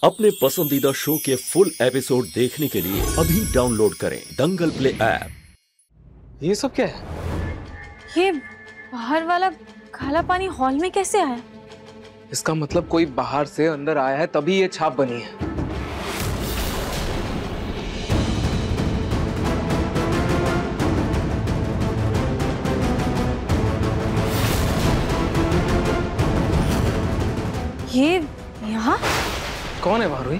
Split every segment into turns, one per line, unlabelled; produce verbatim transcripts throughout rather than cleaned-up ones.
अपने पसंदीदा शो के फुल एपिसोड देखने के लिए अभी डाउनलोड करें दंगल प्ले ऐप।
ये सब क्या है?
ये बाहर वाला काला पानी हॉल में कैसे आया?
इसका मतलब कोई बाहर से अंदर आया है तभी ये छाप बनी है।
ये यहाँ?
कौन है भारुई?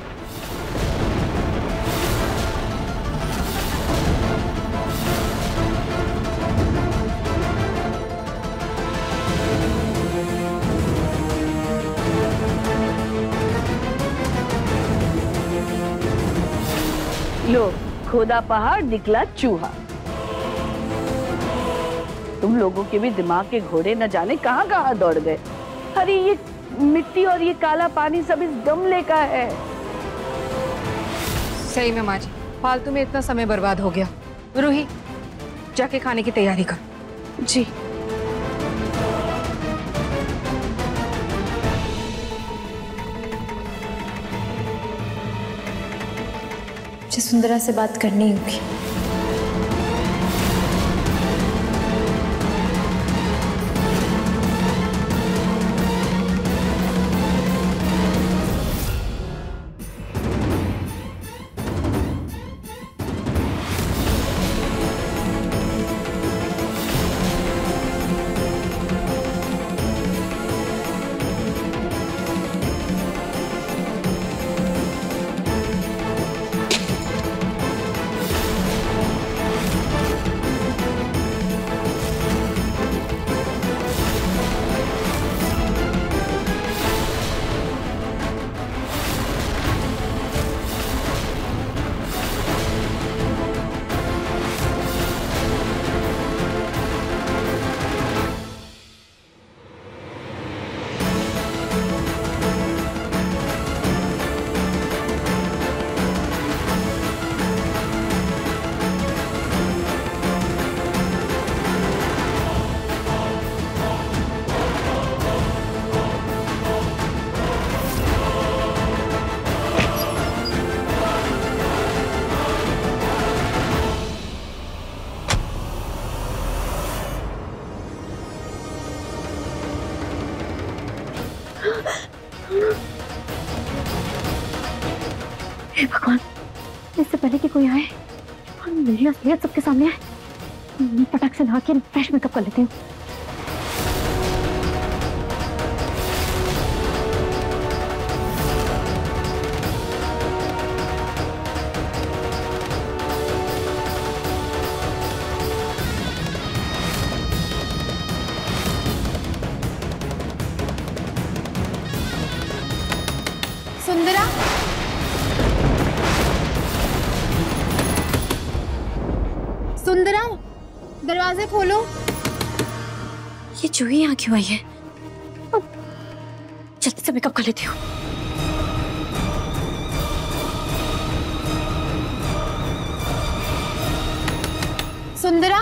लो, खोदा पहाड़ निकला चूहा। तुम लोगों के भी दिमाग के घोड़े न जाने कहां कहां दौड़ गए। अरे ये मिट्टी और ये काला पानी सब इस गमले का है।
सही में माँ जी, फालतू में इतना समय बर्बाद हो गया। रूही, जाके खाने की तैयारी कर। जी।
मुझे सुंदरा से बात करनी होगी। हे भगवान, इससे पहले कि कोई आए और मेरी असलियत सबके सामने आए, मैं फटाक से नहा के फ्रेश मेकअप कर लेती हूँ।
सुंदरा, सुंदरा, दरवाजे खोलो।
ये जूही यहाँ क्यों आई है? अब जल्दी से मेकअप कर लेती हूँ।
सुंदरा,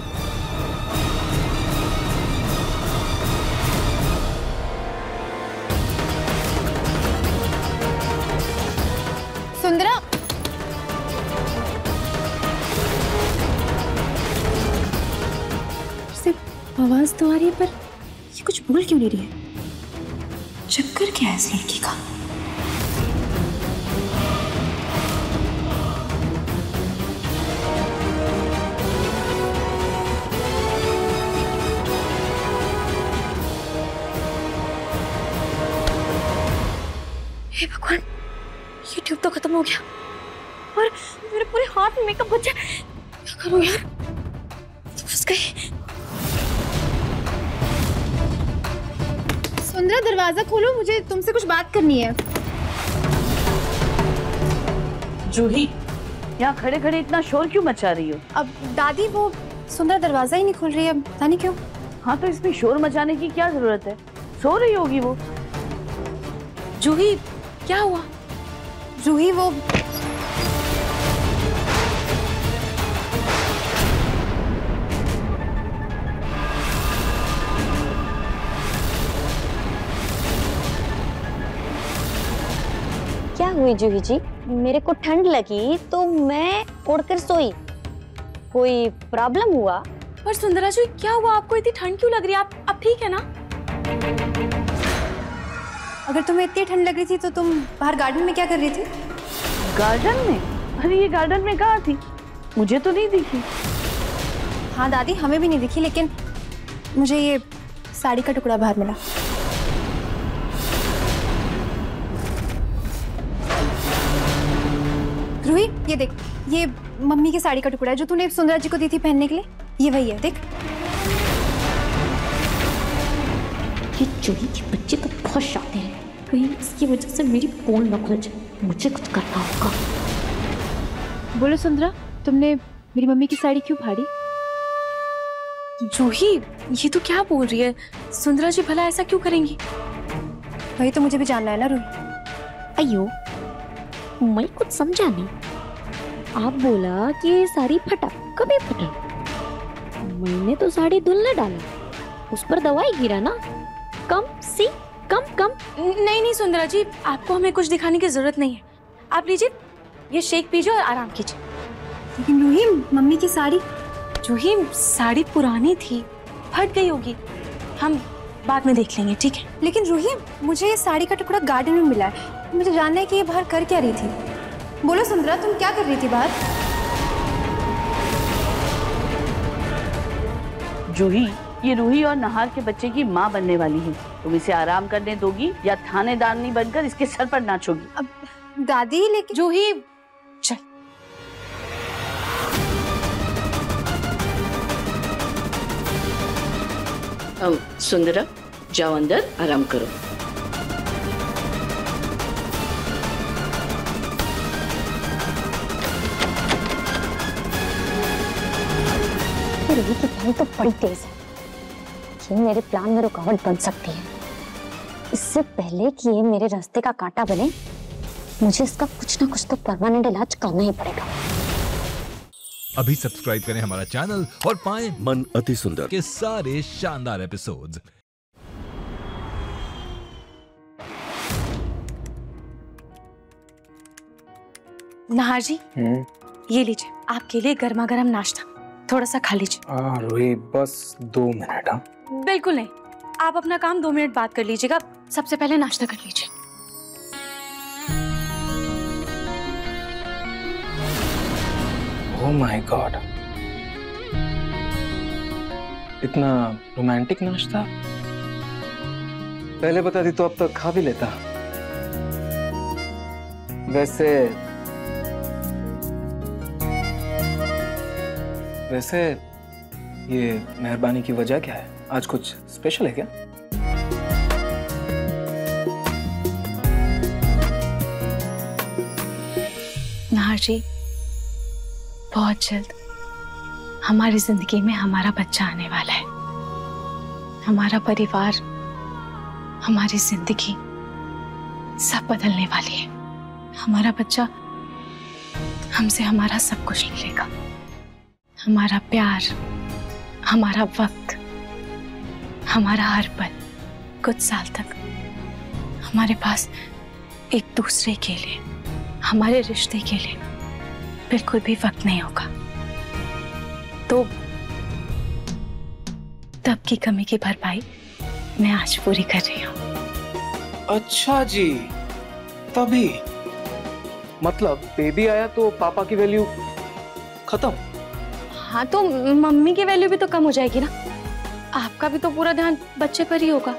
सुंदरा, सिर्फ आवाज तो आ रही है पर ये कुछ बोल क्यों नहीं रही है? चक्कर क्या है इस लड़की का?
हे भगवान, ये ट्यूब तो खत्म हो गया और मेरे पूरे हाथ में मेकअप बचा। क्या करूं यार, फंस गई।
सुंदरा, दरवाजा खोलो, मुझे तुमसे कुछ बात करनी है।
जूही, यहाँ खड़े खड़े इतना शोर क्यों मचा रही हो?
अब दादी, वो सुंदरा दरवाजा ही नहीं खोल रही है, पता नहीं क्यों।
हाँ तो इसमें शोर मचाने की क्या जरूरत है? सो रही होगी वो।
जूही, क्या हुआ? जूही, वो
क्या हुई जूही जी? मेरे को ठंड लगी तो मैं ओढ़कर सोई। कोई प्रॉब्लम हुआ?
पर सुंदरा जी क्या हुआ, आपको इतनी ठंड क्यों लग रही है? आप अब ठीक है ना?
अगर तुम्हें इतनी ठंड लग रही थी तो तुम बाहर गार्डन में क्या कर रही थी?
गार्डन में? अरे ये गार्डन में कहाँ थी, मुझे तो नहीं दिखी।
हाँ दादी, हमें भी नहीं दिखी, लेकिन मुझे ये साड़ी का टुकड़ा बाहर मिला। रूही, ये देख, ये मम्मी की साड़ी का टुकड़ा है जो तूने सुंदरा जी को दी थी पहनने के लिए। ये वही है, देख।
ये चूही के बच्चे तो बहुत शातिर हैं, कहीं इसकी वजह से मेरी पोल न खुल जाए। मुझे कुछ करना होगा।
बोलो सुंदरा, तुमने मेरी मम्मी की साड़ी क्यों फाड़ी?
जूही ये तो क्या बोल रही है? सुंदरा जी भला ऐसा क्यों करेंगी?
वही तो मुझे भी जानना है ना रूही।
अयो, मैं कुछ समझा नहीं। आप बोला कि ये साड़ी फटा, कभी फटा? मैंने तो साड़ी धुलने डाला, उस पर दवाई गिरा ना। कम सी कम कम।
नहीं नहीं सुंदरा जी, आपको हमें कुछ दिखाने की जरूरत नहीं है। आप लीजिए ये शेक पीजिए और आराम कीजिए।
लेकिन रूही, मम्मी की साड़ी।
जूही साड़ी पुरानी थी, फट गई होगी, हम बाद में देख लेंगे, ठीक है?
लेकिन रूही, मुझे ये साड़ी का टुकड़ा गार्डन में मिला है। मुझे जानना है कि ये बाहर कर क्या रही थी। बोलो सुंदरा, तुम क्या कर रही थी बाहर?
जूही, ये रूही और नहार के बच्चे की माँ बनने वाली है। तुम इसे आराम करने दोगी या थानेदारनी बनकर इसके सर पर नाचोगी?
अब दादी, लेकिन
जूही चल।
अब सुंदरा जाओ अंदर आराम करो।
रूही की बहन तो बड़ी तेज है, ये मेरे प्लान में रुकावट बन सकती है। इससे पहले कि ये मेरे रास्ते का कांटा बने, मुझे इसका कुछ ना कुछ तो परमानेंट इलाज करना ही पड़ेगा।
अभी सब्सक्राइब करें हमारा चैनल और पाएं
मन अति सुंदर
के सारे शानदार एपिसोड्स।
नहार जी ये लीजिए आपके लिए गर्मा गर्म नाश्ता, थोड़ा सा खा लीजिए।
हाँ रोही, बस दो मिनट। हाँ
बिल्कुल नहीं, आप अपना काम दो मिनट बाद कर लीजिएगा, सबसे पहले नाश्ता कर लीजिए।
ओह माय गॉड, इतना रोमांटिक नाश्ता। पहले बता दी तो अब तक खा भी लेता। वैसे वैसे ये मेहरबानी की वजह क्या है? आज कुछ स्पेशल है क्या?
नहार जी बहुत जल्द हमारी जिंदगी में हमारा बच्चा आने वाला है। हमारा परिवार, हमारी जिंदगी सब बदलने वाली है। हमारा बच्चा हमसे हमारा सब कुछ ले लेगा, हमारा प्यार, हमारा वक्त, हमारा हर पल। कुछ साल तक हमारे पास एक दूसरे के लिए, हमारे रिश्ते के लिए बिल्कुल भी वक्त नहीं होगा। तो तब की कमी की भरपाई मैं आज पूरी कर रही हूँ।
अच्छा जी, तभी मतलब बेबी आया तो पापा की वैल्यू खत्म।
हाँ तो मम्मी की वैल्यू भी तो कम हो जाएगी ना। आपका भी तो पूरा ध्यान बच्चे पर ही होगा।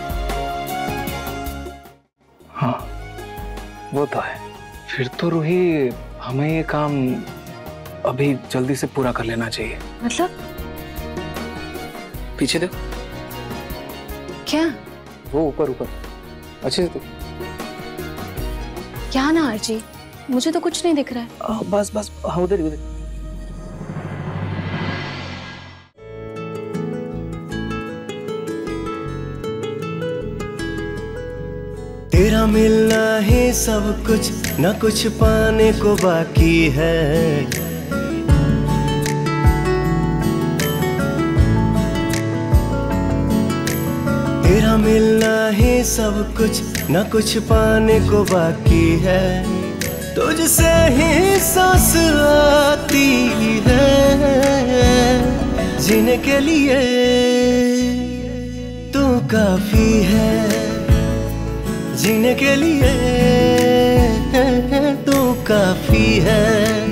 हाँ वो तो है। फिर तो रूही, हमें ये काम अभी जल्दी से पूरा कर लेना चाहिए।
मतलब?
पीछे देखो।
क्या?
वो ऊपर ऊपर अच्छे से तो।
क्या ना जी, मुझे तो कुछ नहीं दिख रहा है।
आ, बस बस हाँ उधर उधर।
तेरा मिलना ही सब कुछ, न कुछ पाने को बाकी है। तेरा मिलना ही सब कुछ, ना कुछ पाने को बाकी है, तुझसे ही सांस आती है, जीने के लिए तू काफी है, जीने के लिए तू काफी है।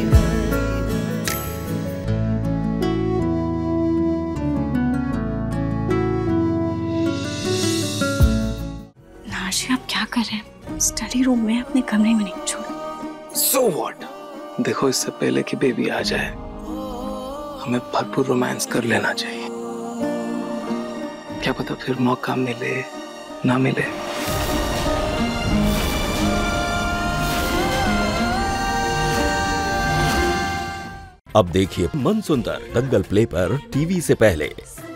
नार्शी, आप क्या कर रहे हैं? स्टडी रूम में, अपने कमरे में नहीं, छोड़ो।
So what? देखो, इससे पहले कि बेबी आ जाए हमें भरपूर रोमांस कर लेना चाहिए। क्या पता फिर मौका मिले ना मिले।
अब देखिए मनसुंदर दंगल प्ले पर टीवी से पहले।